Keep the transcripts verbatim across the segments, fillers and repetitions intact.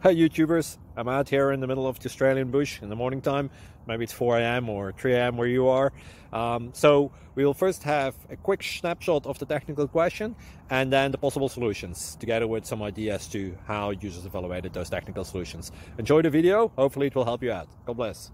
Hey YouTubers, I'm out here in the middle of the Australian bush in the morning time. Maybe it's four A M or three A M where you are. Um, so we'll first have a quick snapshot of the technical question and then the possible solutions, together with some ideas to how users evaluated those technical solutions. Enjoy the video, hopefully it will help you out. God bless.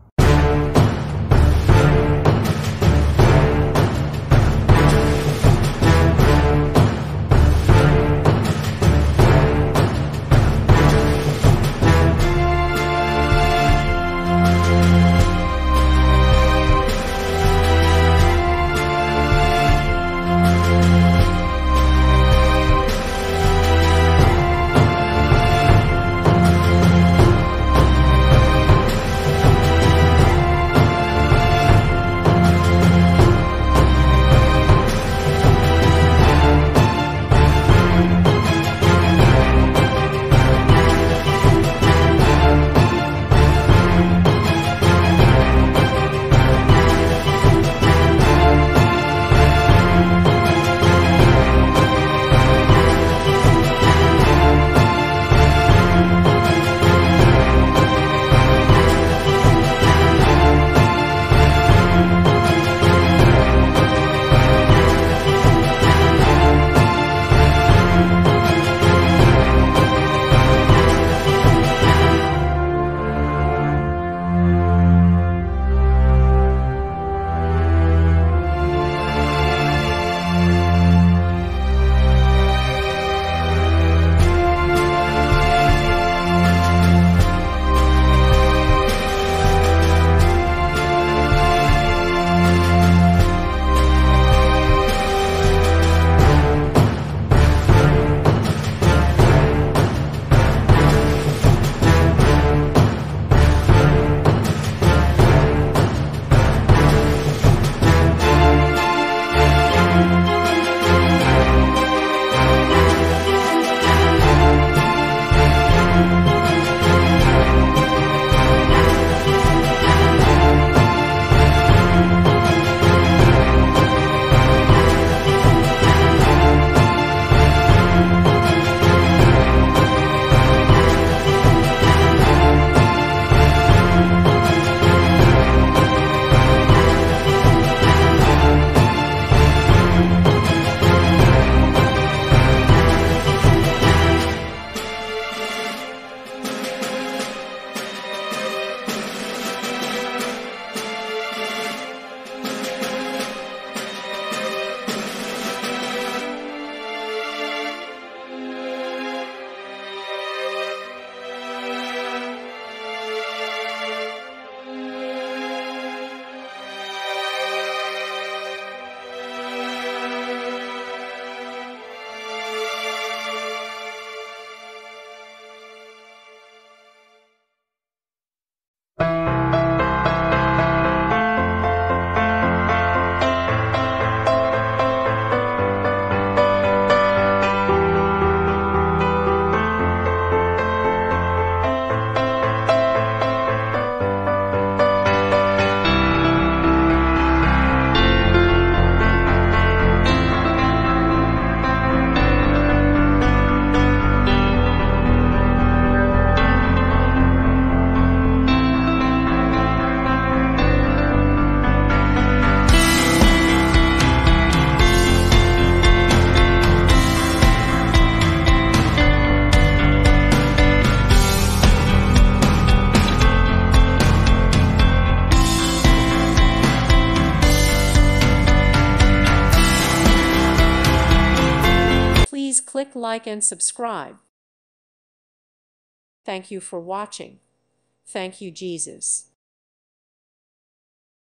Please click like and subscribe. Thank you for watching. Thank you, Jesus.